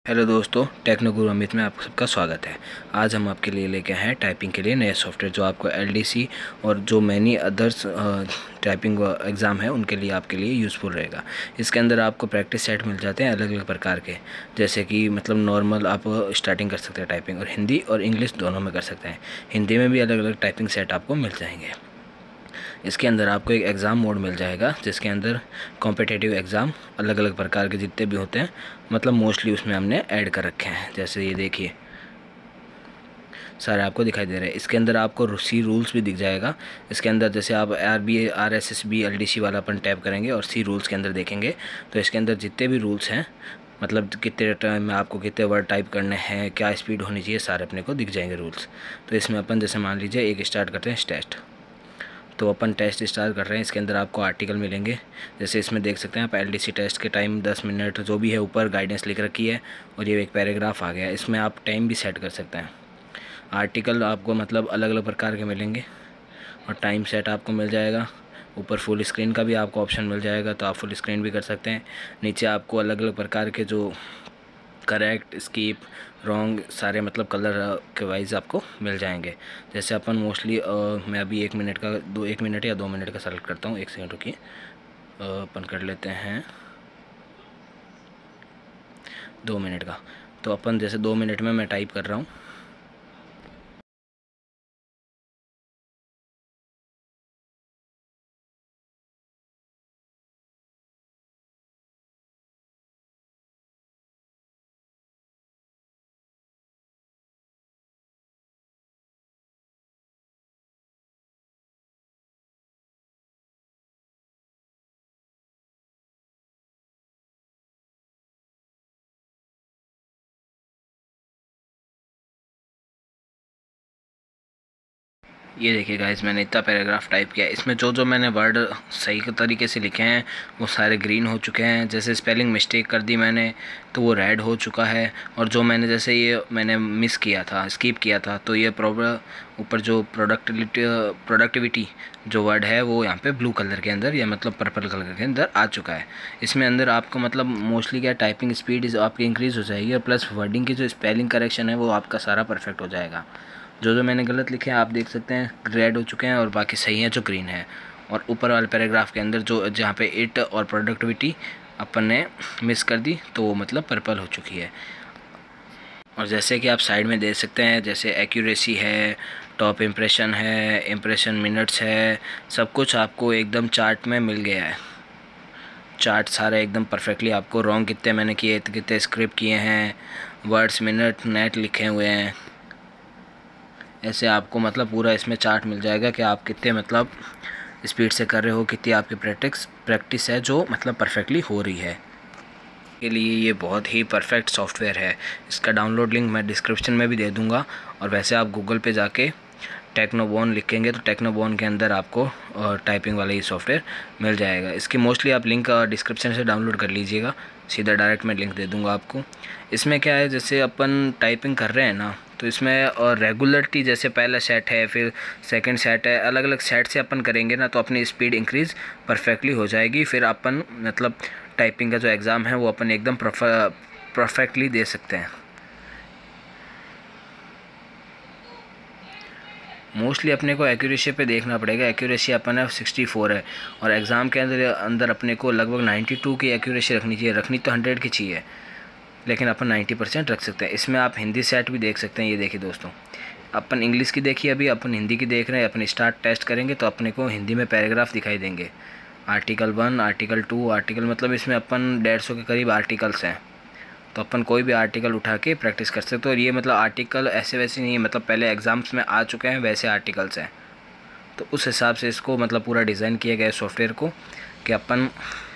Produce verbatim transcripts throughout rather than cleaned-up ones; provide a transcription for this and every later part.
Hello दोस्तों, techno गुरु अमित में आप सबका स्वागत है। आज हम आपके लिए लेके आए हैं टाइपिंग के लिए नए सॉफ्टवेयर, जो आपको एलडीसी और जो मैनी अदर्स टाइपिंग एग्ज़ाम है उनके लिए आपके लिए यूज़फुल रहेगा। इसके अंदर आपको प्रैक्टिस सेट मिल जाते हैं अलग अलग प्रकार के, जैसे कि मतलब नॉर्मल आप स्टार्टिंग कर सकते हैं टाइपिंग, और हिंदी और इंग्लिश दोनों में कर सकते हैं। हिंदी में भी अलग अलग टाइपिंग सेट आपको मिल जाएंगे। इसके अंदर आपको एक एग्ज़ाम मोड मिल जाएगा, जिसके अंदर कॉम्पिटिटिव एग्ज़ाम अलग अलग प्रकार के जितने भी होते हैं, मतलब मोस्टली उसमें हमने ऐड कर रखे हैं। जैसे ये देखिए, सारे आपको दिखाई दे रहे हैं। इसके अंदर आपको सी रूल्स भी दिख जाएगा। इसके अंदर जैसे आप R B R S S B L D C वाला अपन टैप करेंगे और सी रूल्स के अंदर देखेंगे, तो इसके अंदर जितने भी रूल्स हैं, मतलब कितने टाइम में आपको कितने वर्ड टाइप करने हैं, क्या स्पीड होनी चाहिए, सारे अपने को दिख जाएंगे रूल्स। तो इसमें अपन जैसे मान लीजिए एक स्टार्ट करते हैं टेस्ट, तो अपन टेस्ट स्टार्ट कर रहे हैं। इसके अंदर आपको आर्टिकल मिलेंगे, जैसे इसमें देख सकते हैं आप एलडीसी टेस्ट के टाइम दस मिनट जो भी है, ऊपर गाइडेंस लिख रखी है और ये एक पैराग्राफ आ गया। इसमें आप टाइम भी सेट कर सकते हैं। आर्टिकल आपको मतलब अलग अलग प्रकार के मिलेंगे और टाइम सेट आपको मिल जाएगा। ऊपर फुल स्क्रीन का भी आपको ऑप्शन मिल जाएगा, तो आप फुल स्क्रीन भी कर सकते हैं। नीचे आपको अलग अलग प्रकार के जो करेक्ट, स्कीप, रॉन्ग, सारे मतलब कलर के वाइज आपको मिल जाएंगे। जैसे अपन मोस्टली मैं अभी एक मिनट का दो एक मिनट या दो मिनट का सेलेक्ट करता हूँ। एक सेकंड रुकिए, अपन कर लेते हैं दो मिनट का। तो अपन जैसे दो मिनट में मैं टाइप कर रहा हूँ। ये देखिए गाइस, मैंने इतना पैराग्राफ टाइप किया। इसमें जो जो मैंने वर्ड सही तरीके से लिखे हैं वो सारे ग्रीन हो चुके हैं। जैसे स्पेलिंग मिस्टेक कर दी मैंने तो वो रेड हो चुका है। और जो मैंने जैसे ये मैंने मिस किया था, स्किप किया था, तो ये प्रॉब्लम ऊपर जो प्रोडक्टिविटी प्रोडक्टिविटी जो वर्ड है वो यहाँ पे ब्लू कलर के अंदर या मतलब पर्पल कलर के अंदर आ चुका है। इसमें अंदर आपको मतलब मोस्टली क्या टाइपिंग स्पीड आपकी इंक्रीज़ हो जाएगी, और प्लस वर्डिंग की जो स्पेलिंग करेक्शन है वो आपका सारा परफेक्ट हो जाएगा। जो जो मैंने गलत लिखे हैं आप देख सकते हैं रेड हो चुके हैं, और बाकी सही हैं जो ग्रीन है। और ऊपर वाले पैराग्राफ के अंदर जो जहाँ पे इट और प्रोडक्टिविटी अपन ने मिस कर दी, तो वो मतलब पर्पल हो चुकी है। और जैसे कि आप साइड में देख सकते हैं, जैसे एक्यूरेसी है, टॉप इम्प्रेशन है, इम्प्रेशन मिनट्स है, सब कुछ आपको एकदम चार्ट में मिल गया है। चार्ट सारे एकदम परफेक्टली आपको रॉन्ग कितने मैंने किए, कितने स्क्रिप्ट किए हैं, वर्ड्स मिनट नेट लिखे हुए हैं, ऐसे आपको मतलब पूरा इसमें चार्ट मिल जाएगा कि आप कितने मतलब स्पीड से कर रहे हो, कितनी आपकी प्रैक्टिस प्रैक्टिस है जो मतलब परफेक्टली हो रही है। के लिए ये बहुत ही परफेक्ट सॉफ्टवेयर है। इसका डाउनलोड लिंक मैं डिस्क्रिप्शन में भी दे दूँगा, और वैसे आप गूगल पे जाके टेक्नोबॉन लिखेंगे तो टेक्नोबॉन के अंदर आपको टाइपिंग वाला ये सॉफ्टवेयर मिल जाएगा। इसकी मोस्टली आप लिंक डिस्क्रिप्शन से डाउनलोड कर लीजिएगा, सीधा डायरेक्ट मैं लिंक दे दूँगा आपको। इसमें क्या है, जैसे अपन टाइपिंग कर रहे हैं ना, तो इसमें और रेगुलरिटी, जैसे पहला सेट है, फिर सेकंड सेट है, अलग अलग सेट से अपन करेंगे ना, तो अपनी स्पीड इंक्रीज़ परफेक्टली हो जाएगी। फिर अपन मतलब टाइपिंग का जो एग्ज़ाम है वो अपन एकदम परफेक्टली दे सकते हैं। मोस्टली अपने को एक्यूरेसी पे देखना पड़ेगा। एक्यूरेसी अपन है सिक्सटी फोर है, और एग्ज़ाम के अंदर अंदर अपने को लगभग नाइन्टी टू की एक्यूरेसी रखनी चाहिए। रखनी तो हंड्रेड की चाहिए, लेकिन अपन नाइन्टी परसेंट रख सकते हैं। इसमें आप हिंदी सेट भी देख सकते हैं। ये देखिए दोस्तों, अपन इंग्लिश की देखिए, अभी अपन हिंदी की देख रहे हैं। अपन स्टार्ट टेस्ट करेंगे तो अपने को हिंदी में पैराग्राफ दिखाई देंगे। Article one, article two, article मतलब इसमें अपन डेढ़ सौ के करीब आर्टिकल्स हैं, तो अपन कोई भी आर्टिकल उठा के प्रैक्टिस कर सकते हो। और ये मतलब आर्टिकल ऐसे वैसे नहीं है, मतलब पहले एग्ज़ाम्स में आ चुके हैं वैसे आर्टिकल्स हैं। तो उस हिसाब से इसको मतलब पूरा डिज़ाइन किया गया है सॉफ्टवेयर को, कि अपन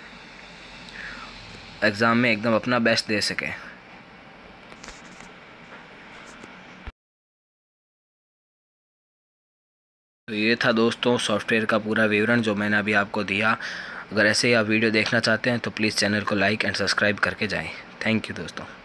एग्ज़ाम में एकदम अपना बेस्ट दे सकें। तो ये था दोस्तों सॉफ्टवेयर का पूरा विवरण जो मैंने अभी आपको दिया। अगर ऐसे ही आप वीडियो देखना चाहते हैं तो प्लीज़ चैनल को लाइक एंड सब्सक्राइब करके जाएं। थैंक यू दोस्तों।